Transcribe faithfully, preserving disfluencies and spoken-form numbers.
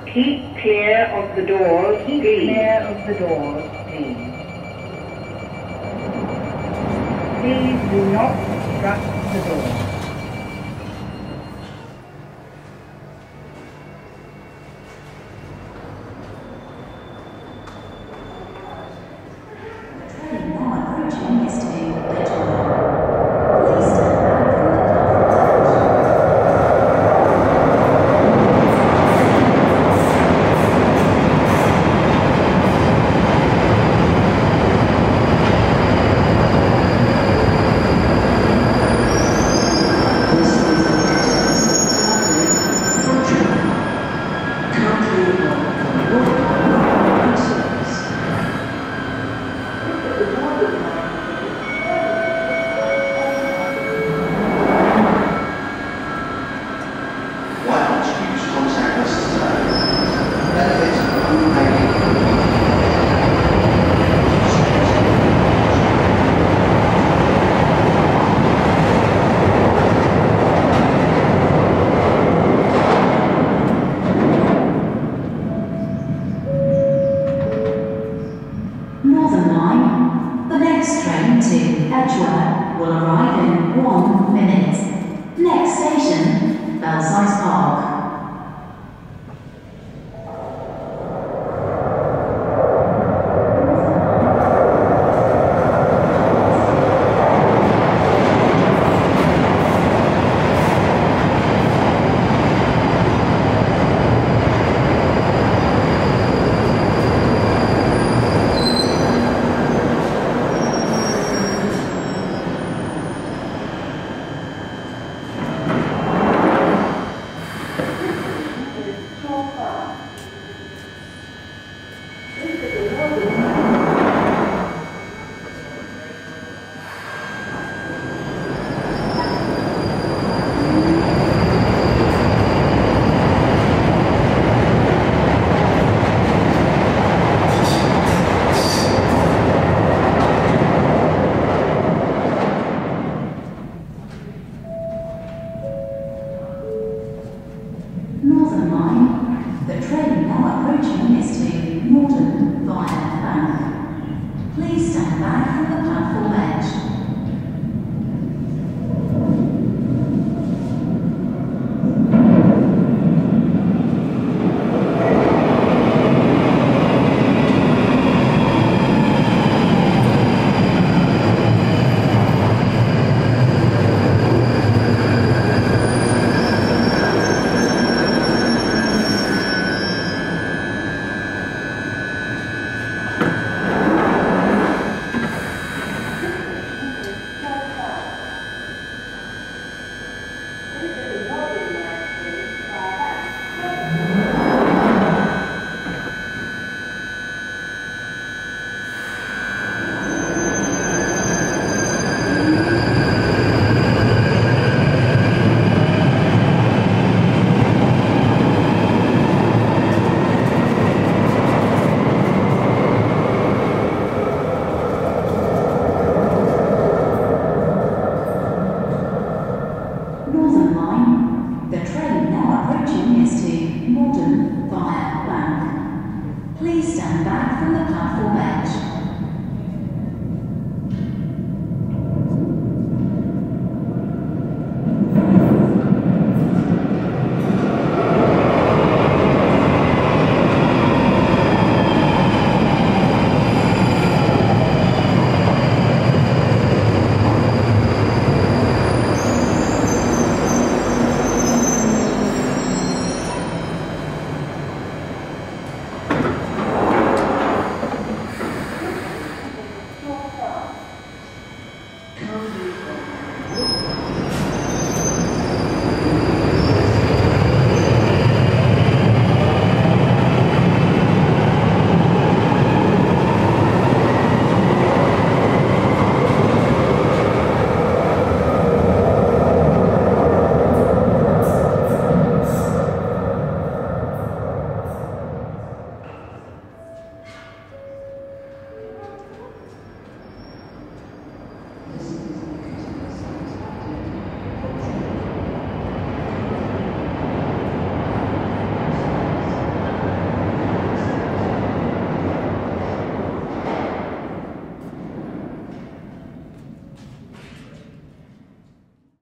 Keep clear of the doors, Keep please. clear of the doors, please. Please do not obstruct the door. Northern Line. The next train to Edgware will arrive in one minute. Next station, Belsize Park. Northern Line. The train now approaching is to Norton via Bank. Please stand back from the platform edge. Northern Line. The train now approaching is to Norton via Bank. Please stand back from the platform edge.